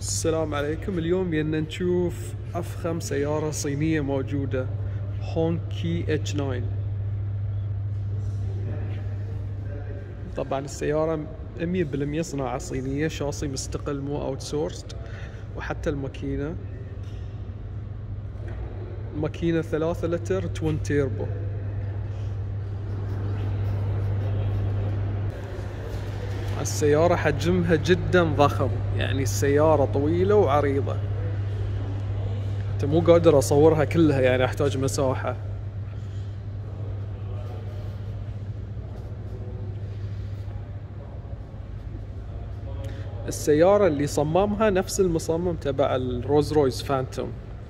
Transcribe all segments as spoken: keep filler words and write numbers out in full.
السلام عليكم. اليوم بدنا نشوف أفخم سيارة صينية موجودة، هونكي اتش تسعة. طبعا السيارة مية بالمية صناعة صينية، شاصي مستقل مو اوت سورست، وحتى الماكينة ماكينة ثلاثة لتر توين تيربو. السيارة حجمها جدا ضخم، يعني السيارة طويلة وعريضة، حتى مو قادر اصورها كلها، يعني احتاج مساحة. السيارة اللي صممها نفس المصمم تبع الروز رويس فانتوم.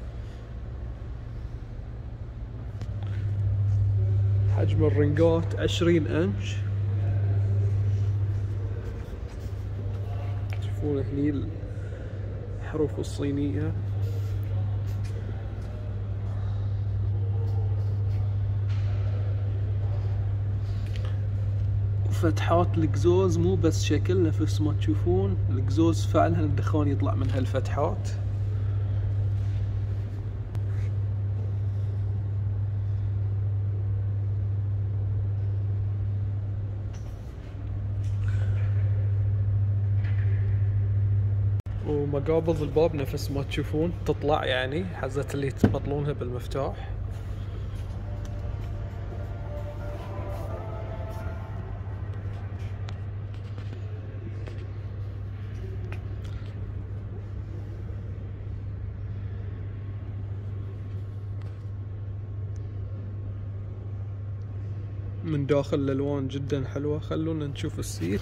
حجم الرنجات عشرين انش. تشوفون هني الحروف الصينية. فتحات الإكزوز مو بس شكل، نفس ما تشوفون الإكزوز فعلا الدخان يطلع من هالفتحات. ومقابض الباب نفس ما تشوفون تطلع، يعني حزة اللي تبطلونها بالمفتاح. من داخل الالوان جدا حلوة. خلونا نشوف السيت.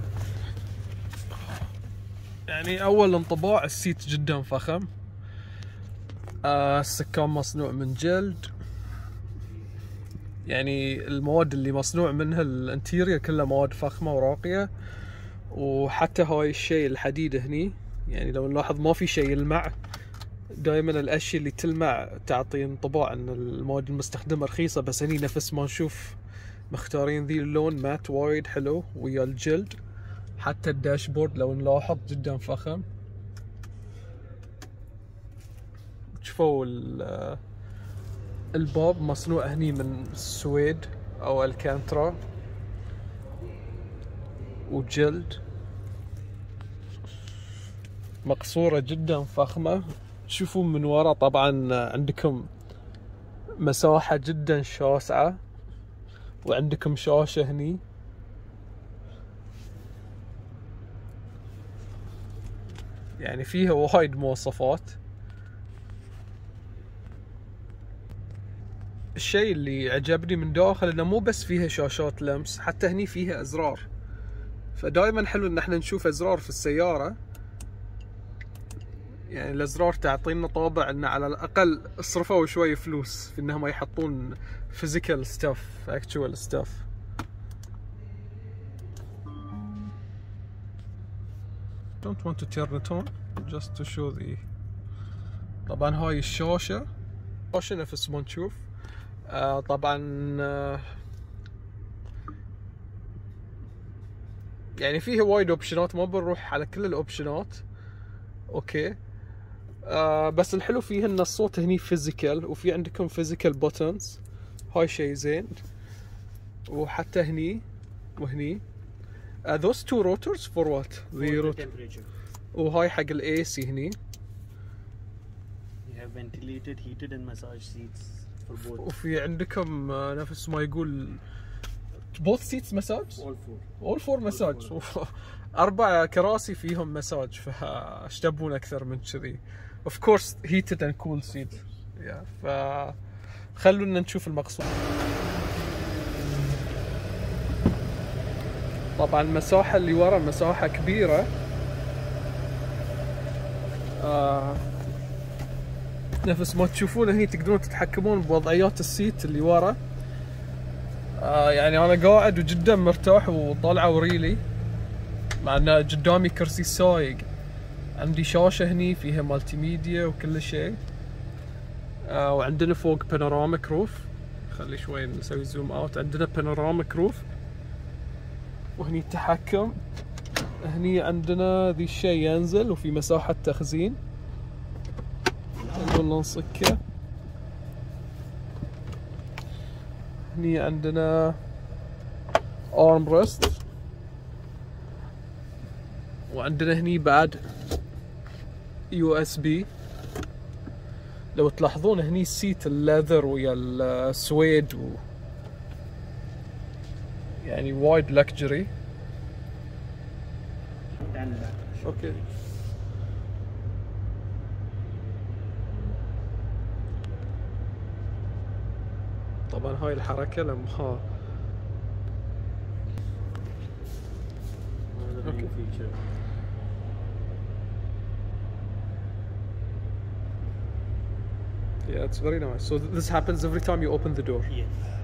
يعني اول انطباع السيت جدا فخم. آه السكان مصنوع من جلد، يعني المواد اللي مصنوع منها الانتيرير كلها مواد فخمة وراقية. وحتى هاي الشيء الحديد هني، يعني لو نلاحظ ما في شيء يلمع. دائما الاشياء اللي تلمع تعطي انطباع ان المواد المستخدمة رخيصة، بس هني نفس ما نشوف مختارين ذي اللون مات وايد حلو ويا الجلد. حتى الداشبورد لو نلاحظ جدا فخم. شوفوا الباب مصنوع هني من السويد او الكانترا وجلد، مقصورة جدا فخمة. تشوفون من ورا طبعا عندكم مساحة جدا شاسعة، وعندكم شاشة هني. يعني فيها وايد مواصفات. الشيء اللي عجبني من داخل انه مو بس فيها شاشات لمس، حتى هني فيها ازرار. فدائما حلو ان احنا نشوف ازرار في السيارة. يعني الازرار تعطينا طابع ان على الاقل صرفوا شوي فلوس في انهم يحطون physical stuff actual stuff. don't want to turn it on just to show the. طبعا هاي الشاشة شاشة نفس ما نشوف. آه طبعا آه يعني فيها وايد اوبشنات، ما بنروح على كل الاوبشنات. اوكي. آه بس الحلو فيه ان الصوت هني فيزيكال، وفي عندكم فيزيكال بوتنز، هاي شيء زين. وحتى هني وهني uh, those two rotors for what? The for the temperature. وهاي حق الاي سي هني. You have ventilated, heated and massage seats for both. وفي عندكم uh, نفس ما يقول both seats massage. All four. all four massage. أربع كراسي فيهم مساج، فايش تبون أكثر من كذي؟ of course heated and cool seat. yeah. فخلونا نشوف المقصود. طبعا المساحة اللي ورا مساحة كبيرة. آه نفس ما تشوفون هني تقدرون تتحكمون بوضعيات السيت اللي ورا. آه يعني أنا قاعد وجدا مرتاح وطالعة وريلي، مع ان قدامي كرسي سايق. عندي شاشة هني فيها مالتي ميديا وكل شيء. آه وعندنا فوق بانوراميك روف. خلي شوي نسوي زوم اوت. عندنا بانوراميك روف، وهني التحكم هني عندنا ذي الشيء ينزل وفي مساحة تخزين. نقول نصكه. هني عندنا arm rest، وعندنا هني بعد يو اس بي. لو تلاحظون هني السيت الليذر ويا السويد و يعني وايد لكجري. اوكي. طبعا هاي الحركة لما Okay. Feature. Yeah, it's very nice. So th- this happens every time you open the door. Yes.